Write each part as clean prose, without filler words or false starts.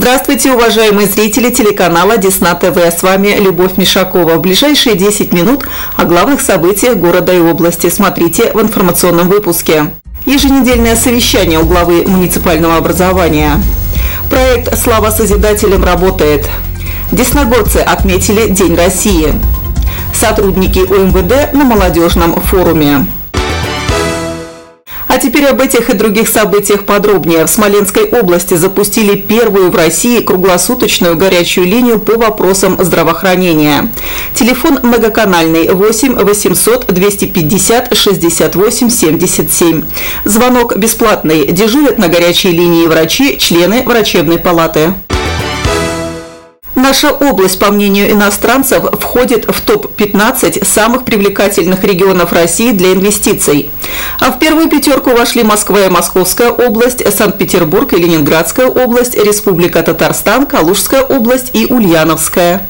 Здравствуйте, уважаемые зрители телеканала Десна ТВ. С вами Любовь Мишакова. В ближайшие 10 минут о главных событиях города и области смотрите в информационном выпуске. Еженедельное совещание у главы муниципального образования. Проект «Слава Созидателям» работает. Десногорцы отметили День России. Сотрудники УМВД на молодежном форуме. А теперь об этих и других событиях подробнее. В Смоленской области запустили первую в России круглосуточную горячую линию по вопросам здравоохранения. Телефон многоканальный 8 800 250 68 77. Звонок бесплатный. Дежурят на горячей линии врачи, члены врачебной палаты. Наша область, по мнению иностранцев, входит в топ-15 самых привлекательных регионов России для инвестиций. А в первую пятерку вошли Москва и Московская область, Санкт-Петербург и Ленинградская область, Республика Татарстан, Калужская область и Ульяновская.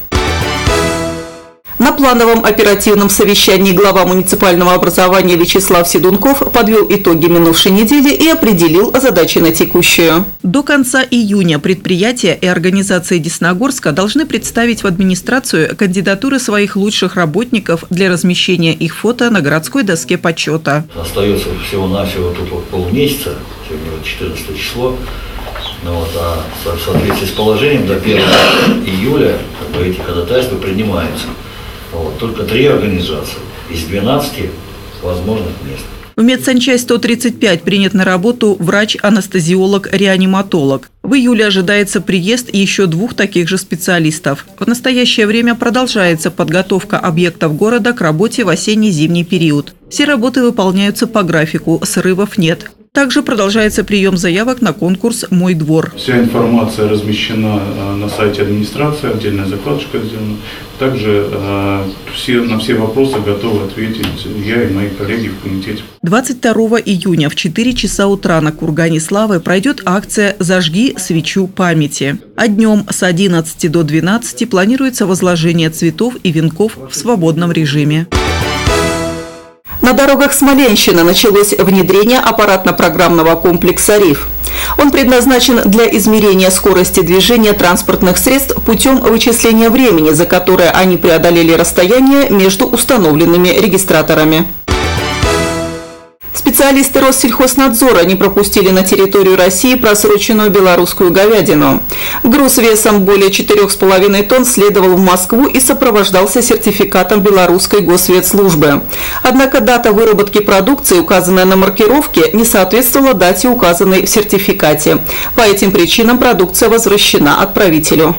На плановом оперативном совещании глава муниципального образования Вячеслав Седунков подвел итоги минувшей недели и определил задачи на текущую. До конца июня предприятия и организации Десногорска должны представить в администрацию кандидатуры своих лучших работников для размещения их фото на городской доске почета. Остается всего-навсего тут полмесяца, сегодня 14 число. А в соответствии с положением до 1 июля эти ходатайства принимаются. Только 3 организации из 12 возможных мест. В медсанчасть 135 принят на работу врач-анестезиолог-реаниматолог. В июле ожидается приезд еще 2 таких же специалистов. В настоящее время продолжается подготовка объектов города к работе в осенне-зимний период. Все работы выполняются по графику, срывов нет. Также продолжается прием заявок на конкурс «Мой двор». Вся информация размещена на сайте администрации, отдельная закладочка сделана. Также на все вопросы готовы ответить я и мои коллеги в комитете. 22 июня в 4 часа утра на Кургане Славы пройдет акция «Зажги свечу памяти». А днем с 11 до 12 планируется возложение цветов и венков в свободном режиме. На дорогах Смоленщины началось внедрение аппаратно-программного комплекса «РИФ». Он предназначен для измерения скорости движения транспортных средств путем вычисления времени, за которое они преодолели расстояние между установленными регистраторами. Специалисты Россельхознадзора не пропустили на территорию России просроченную белорусскую говядину. Груз весом более 4,5 тонн следовал в Москву и сопровождался сертификатом белорусской госветслужбы. Однако дата выработки продукции, указанная на маркировке, не соответствовала дате, указанной в сертификате. По этим причинам продукция возвращена отправителю.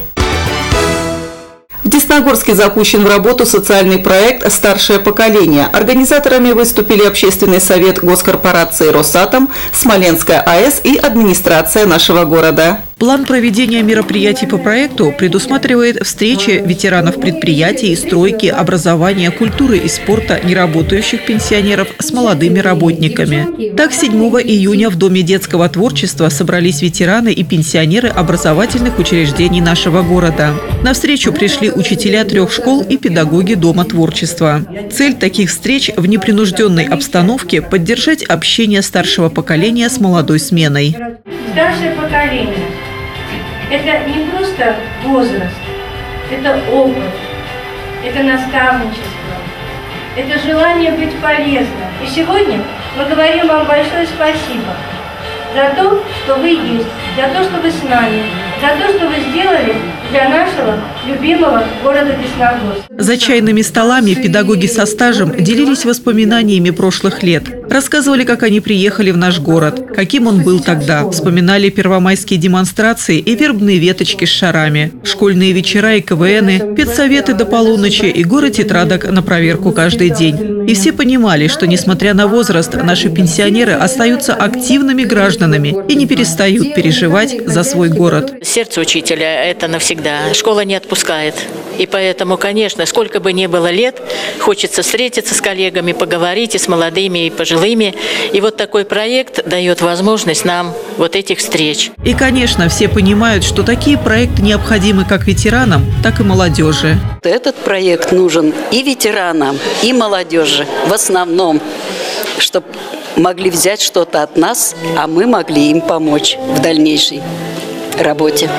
В Десногорске запущен в работу социальный проект «Старшее поколение». Организаторами выступили Общественный совет госкорпорации «Росатом», Смоленская АЭС и администрация нашего города. План проведения мероприятий по проекту предусматривает встречи ветеранов предприятий, стройки, образования, культуры и спорта, неработающих пенсионеров с молодыми работниками. Так, 7 июня в Доме детского творчества собрались ветераны и пенсионеры образовательных учреждений нашего города. На встречу пришли учителя 3 школ и педагоги Дома творчества. Цель таких встреч в непринужденной обстановке – поддержать общение старшего поколения с молодой сменой. Старшее поколение – это не просто возраст, это опыт, это наставничество, это желание быть полезным. И сегодня мы говорим вам большое спасибо за то, что вы есть, за то, что вы с нами, за то, что вы сделали для нашего любимого города Десногорска. За чайными столами педагоги со стажем делились воспоминаниями прошлых лет. Рассказывали, как они приехали в наш город, каким он был тогда. Вспоминали первомайские демонстрации и вербные веточки с шарами, школьные вечера и КВНы, педсоветы до полуночи и горы тетрадок на проверку каждый день. И все понимали, что, несмотря на возраст, наши пенсионеры остаются активными гражданами и не перестают переживать за свой город. Сердце учителя – это навсегда. Школа не отпускает. И поэтому, конечно, сколько бы ни было лет, хочется встретиться с коллегами, поговорить и с молодыми, и пожилыми. И вот такой проект дает возможность нам вот этих встреч. И, конечно, все понимают, что такие проекты необходимы как ветеранам, так и молодежи. Этот проект нужен и ветеранам, и молодежи в основном, чтобы могли взять что-то от нас, а мы могли им помочь в дальнейшей работе.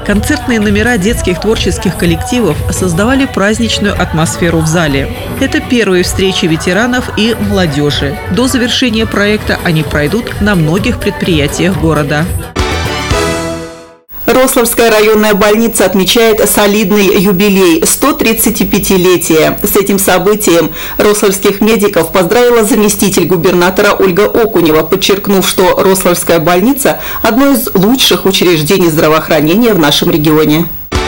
Концертные номера детских творческих коллективов создавали праздничную атмосферу в зале. Это первые встречи ветеранов и молодежи. До завершения проекта они пройдут на многих предприятиях города. Рославская районная больница отмечает солидный юбилей – 135-летие. С этим событием рославских медиков поздравила заместитель губернатора Ольга Окунева, подчеркнув, что Рославская больница – одно из лучших учреждений здравоохранения в нашем регионе.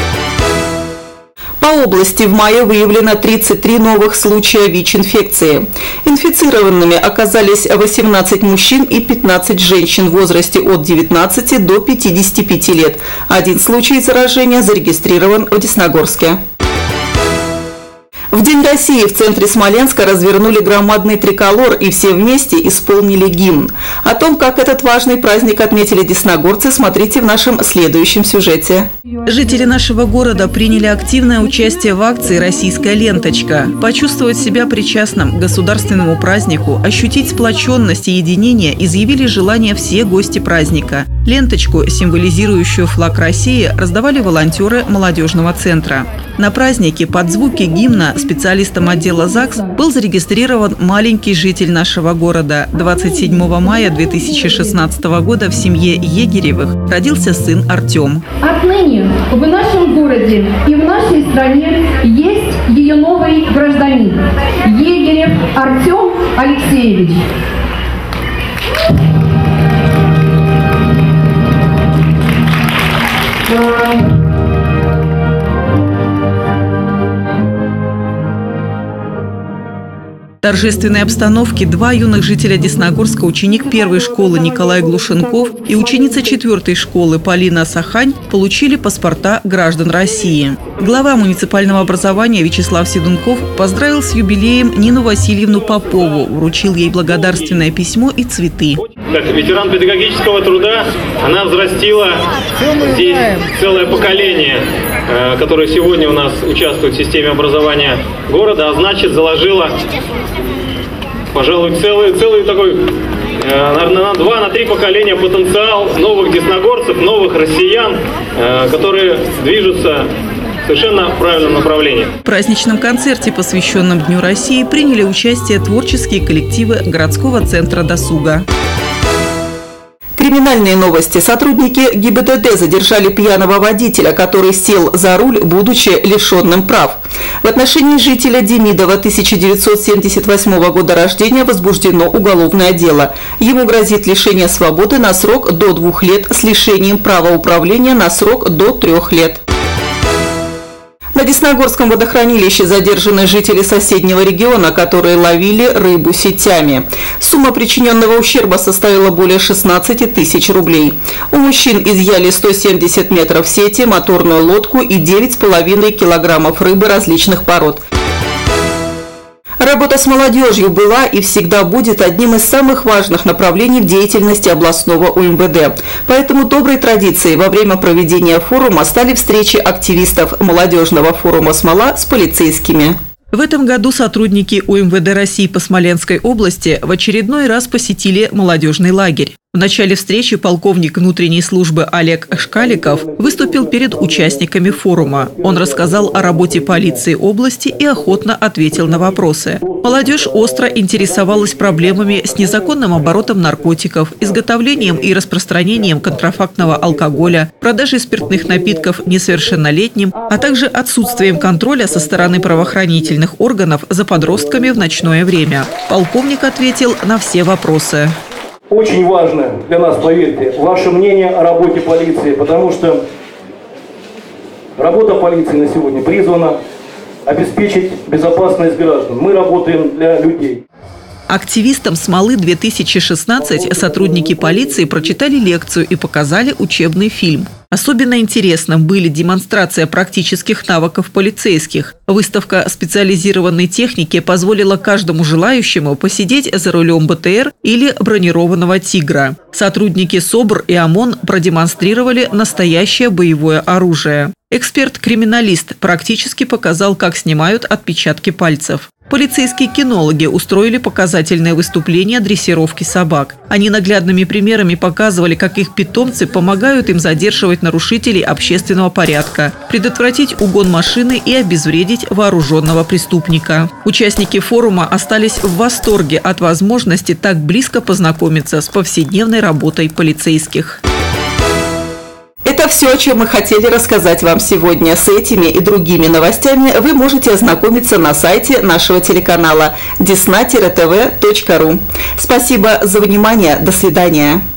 По области в мае выявлено 33 новых случая ВИЧ-инфекции. Инфицированными оказались 18 мужчин и 15 женщин в возрасте от 19 до 55 лет. Один случай заражения зарегистрирован в Десногорске. В День России в центре Смоленска развернули громадный триколор и все вместе исполнили гимн. О том, как этот важный праздник отметили десногорцы, смотрите в нашем следующем сюжете. Жители нашего города приняли активное участие в акции «Российская ленточка». Почувствовать себя причастным к государственному празднику, ощутить сплоченность и единение изъявили желание все гости праздника. Ленточку, символизирующую флаг России, раздавали волонтеры молодежного центра. На празднике под звуки гимна специалистом отдела ЗАГС был зарегистрирован маленький житель нашего города. 27 мая 2016 года в семье Егеревых родился сын Артем. Отныне в нашем городе и в нашей стране есть ее новый гражданин – Егерев Артем Алексеевич. В торжественной обстановке два юных жителя Десногорска, ученик первой школы Николай Глушенков и ученица четвертой школы Полина Сахань, получили паспорта граждан России. Глава муниципального образования Вячеслав Седунков поздравил с юбилеем Нину Васильевну Попову, вручил ей благодарственное письмо и цветы. Как ветеран педагогического труда, она взрастила здесь целое поколение, которое сегодня у нас участвует в системе образования города, а значит заложила, пожалуй, целый такой, наверное, на 2-3 поколения потенциал новых десногорцев, новых россиян, которые движутся в совершенно правильном направлении. В праздничном концерте, посвященном Дню России, приняли участие творческие коллективы городского центра досуга. Криминальные новости. Сотрудники ГИБДД задержали пьяного водителя, который сел за руль, будучи лишенным прав. В отношении жителя Демидова 1978 года рождения возбуждено уголовное дело. Ему грозит лишение свободы на срок до 2 лет с лишением права управления на срок до 3 лет. На Десногорском водохранилище задержаны жители соседнего региона, которые ловили рыбу сетями. Сумма причиненного ущерба составила более 16 тысяч рублей. У мужчин изъяли 170 метров сети, моторную лодку и 9,5 килограммов рыбы различных пород. Работа с молодежью была и всегда будет одним из самых важных направлений в деятельности областного УМВД. Поэтому доброй традицией во время проведения форума стали встречи активистов молодежного форума «Смола» с полицейскими. В этом году сотрудники УМВД России по Смоленской области в очередной раз посетили молодежный лагерь. В начале встречи полковник внутренней службы Олег Шкаликов выступил перед участниками форума. Он рассказал о работе полиции области и охотно ответил на вопросы. Молодежь остро интересовалась проблемами с незаконным оборотом наркотиков, изготовлением и распространением контрафактного алкоголя, продажей спиртных напитков несовершеннолетним, а также отсутствием контроля со стороны правоохранительных органов за подростками в ночное время. Полковник ответил на все вопросы. Очень важно для нас, поверьте, ваше мнение о работе полиции, потому что работа полиции на сегодня призвана обеспечить безопасность граждан. Мы работаем для людей. Активистам «Смолы-2016» сотрудники полиции прочитали лекцию и показали учебный фильм. Особенно интересным были демонстрация практических навыков полицейских. Выставка специализированной техники позволила каждому желающему посидеть за рулем БТР или бронированного «Тигра». Сотрудники СОБР и ОМОН продемонстрировали настоящее боевое оружие. Эксперт-криминалист практически показал, как снимают отпечатки пальцев. Полицейские кинологи устроили показательное выступление дрессировки собак. Они наглядными примерами показывали, как их питомцы помогают им задерживать нарушителей общественного порядка, предотвратить угон машины и обезвредить вооруженного преступника. Участники форума остались в восторге от возможности так близко познакомиться с повседневной работой полицейских. Это все, о чем мы хотели рассказать вам сегодня. С этими и другими новостями вы можете ознакомиться на сайте нашего телеканала desna-tv.ru. Спасибо за внимание. До свидания.